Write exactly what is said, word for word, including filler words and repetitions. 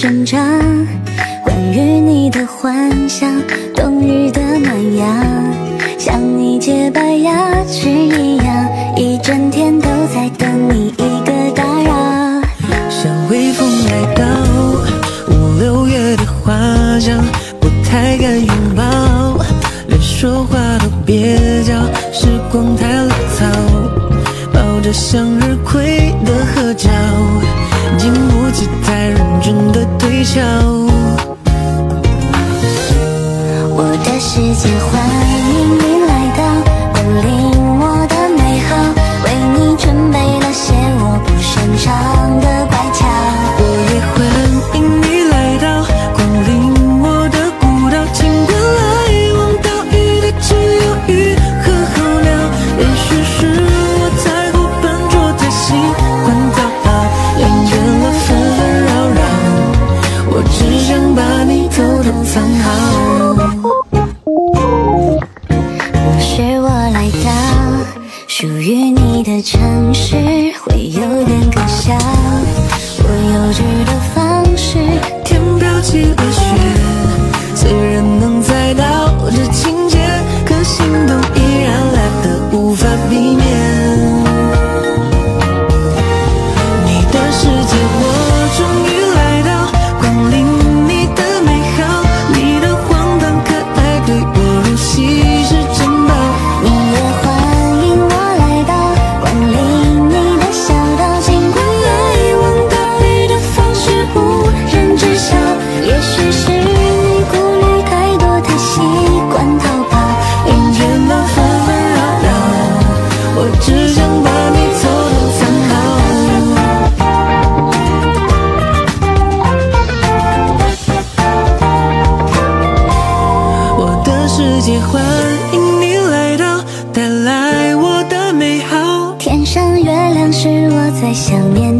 生长，关于你的幻想，冬日的暖阳，像你洁白牙齿一样，一整天都在等你一个打扰。 像微风来到五六月的花香，不太敢拥抱，连说话都蹩脚，时光太潦草，抱着向日葵的合照，经不起太认真的推敲。 我的世界欢迎你来到，光临我的美好，为你准备了些我不擅长的乖巧。 我也欢迎你来到，光临我的孤岛，尽管来往岛屿的只有鱼和候鸟。也许是我太过笨拙，太喜欢讨好，厌倦了纷纷扰扰，我只想把你偷偷藏好。 若是我来到属于你的城市，会有点可笑，我幼稚的方式。 天飘起了雪，虽然能猜到这情节，可心动依然来得无法避免。你的世界我终于来到，光临你的美好，你的荒唐可爱对我如稀世珍宝。 你也欢迎我来到，光临你的小岛，尽管来往岛屿的方式无人知晓。也许是你顾虑太多，太习惯逃跑， 厌倦了纷纷扰扰，我只想把你偷偷藏好。我的世界欢迎你来到，带来我的美好。 天上月亮是我最想念